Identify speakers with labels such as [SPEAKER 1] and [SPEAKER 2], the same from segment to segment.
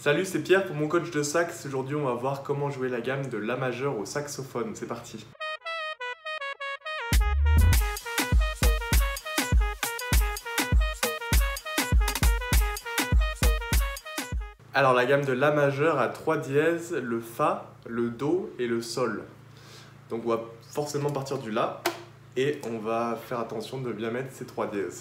[SPEAKER 1] Salut, c'est Pierre pour mon coach de sax. Aujourd'hui, on va voir comment jouer la gamme de La majeur au saxophone. C'est parti. Alors, la gamme de La majeur a 3 dièses, le Fa, le Do et le Sol. Donc, on va forcément partir du La et on va faire attention de bien mettre ces 3 dièses.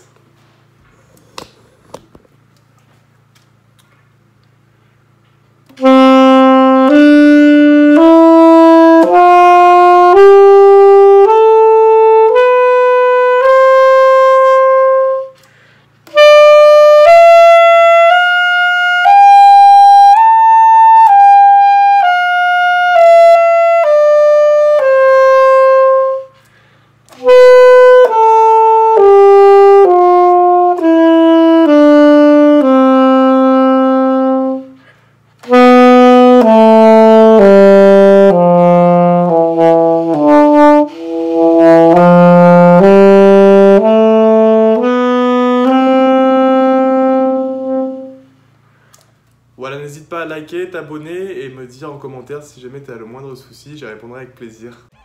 [SPEAKER 1] Voilà, n'hésite pas à liker, t'abonner et me dire en commentaire si jamais tu as le moindre souci, j'y répondrai avec plaisir.